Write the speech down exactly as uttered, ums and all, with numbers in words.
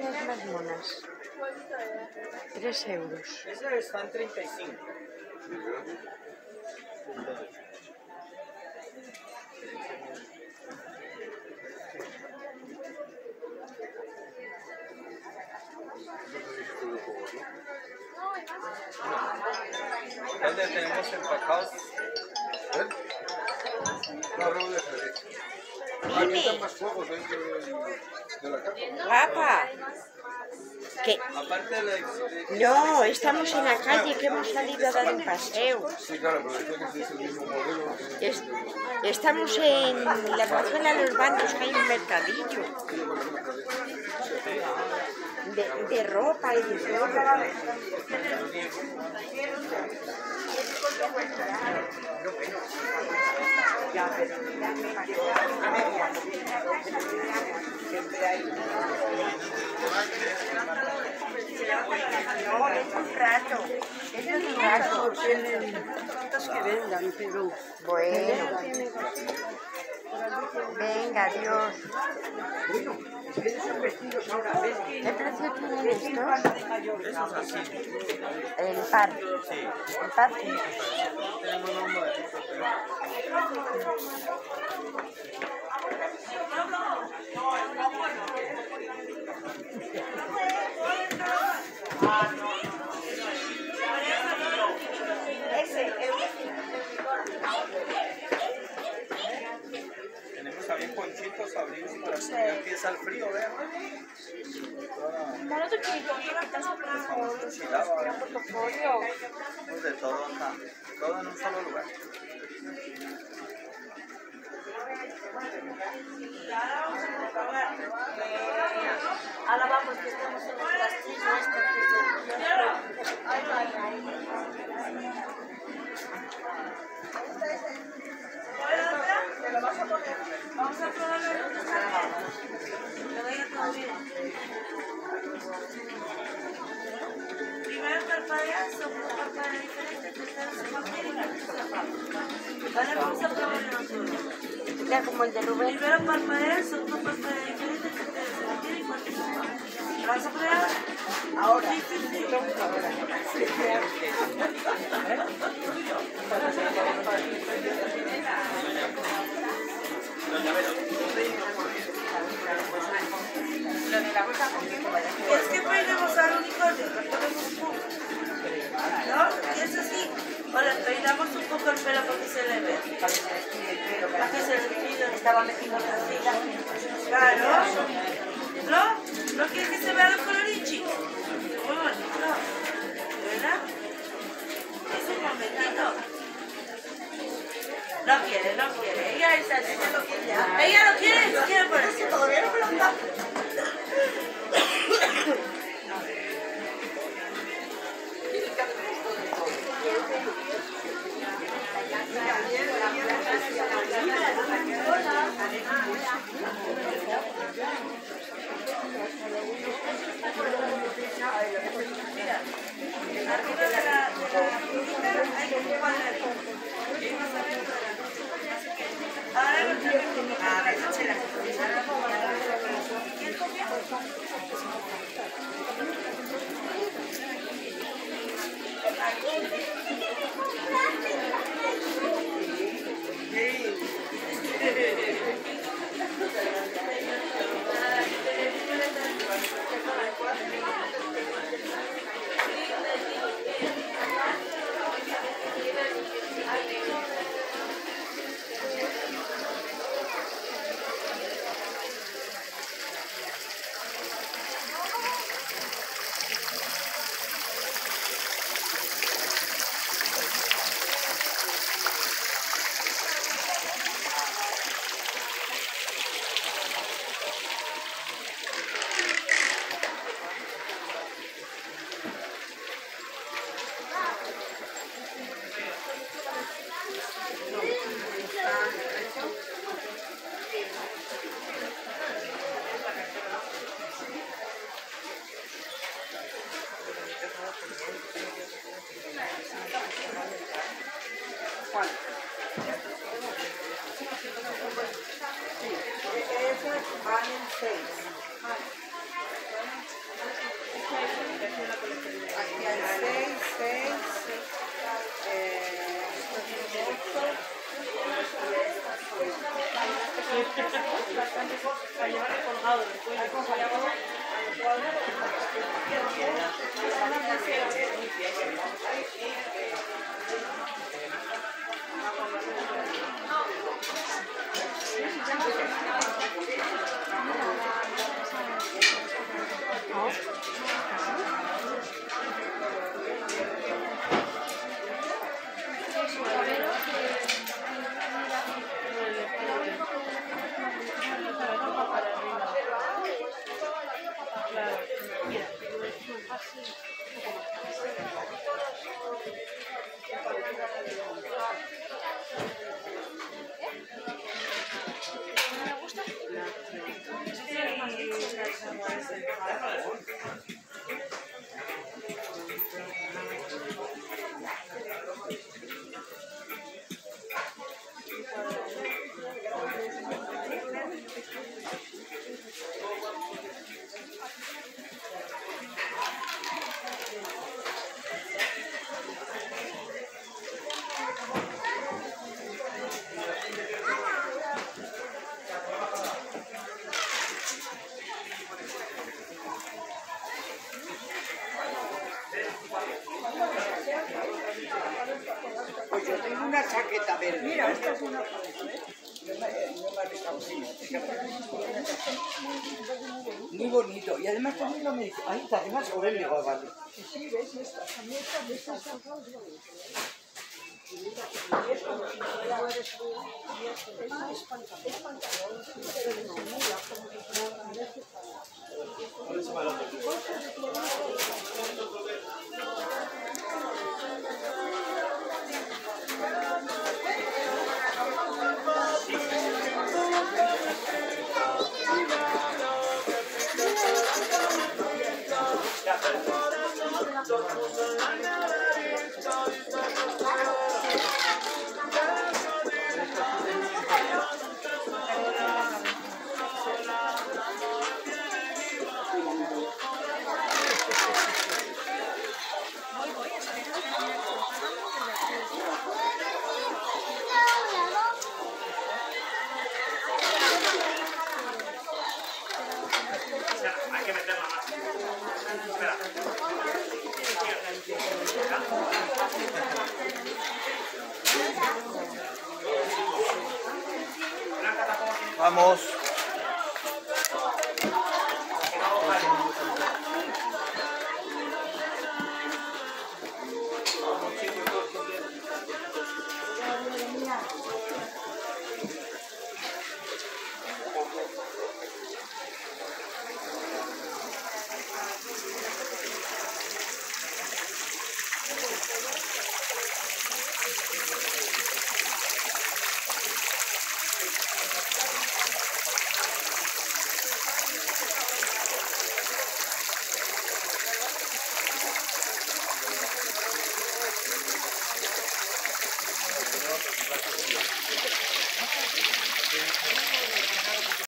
tienes más monas. Tres euros. Esas están treinta y cinco. ¿Dónde tenemos empacados? ¿Eh? No, no, déjale. Hay más juegos dentro de, de la casa. Papá. ¿Qué? Aparte de la ex- No, estamos en la calle, que hemos salido a dar un paseo. Sí, claro, pero decía que si es el mismo modelo. Es- estamos en la zona de los bancos, que hay un mercadillo de, de ropa y de todo. No, es un rato. Es un rato. Tienen tantas que vendan, pero... Bueno. Venga, adiós. ¿Qué precio tienen estos? Eso es así. El par. Sí. El par. Tenemos unos modelitos. Tenemos también ponchitos, abrigos para que ya empieza el frío, vean. Tenemos de todo acá, todo en un solo lugar. Ahora vamos, que estamos en el castillo este. ¿Lo vas a poner? Vamos a probarlo. Lo vaya todo bien. Primero parpadea, segundo parpadea diferente, tercero se mantiene y la tercera. Vale, vamos a probarlo nosotros. Ya como el de Rubén. Primero parpadea, segundo parpadea diferente, tercero se mantiene y cuarto se va. ¿Lo vas a probar? Ahora. Sí, sí, sí. Es que peinamos al unicornio, no ponemos un poco. ¿No? Y es así. Ahora peinamos un poco el pelo para que se le vea. Para que se le vea. Estaba metiendo la silla. Claro. ¿No? ¿No quieres que se vean los colorinchis? Muy bonito. ¿Verdad? Es un momentito. No quiere, no quiere. Ella es así, ella lo quiere. Ella lo quiere, lo quiere por eso. Todavía no me lo da. Arriba de la hay un cuadradito. Ahora lo tenemos. Ah, esa chela. ¿Quién comió? para llevarle colgado del cuello. Pues yo tengo una chaqueta verde. Mira, esta es una... Muy bonito. Y además también me dice, ay, además sobre el digo, vale. Sí, ves, esta, también esta, esta, Hay que meterla más. Espera. Vamos.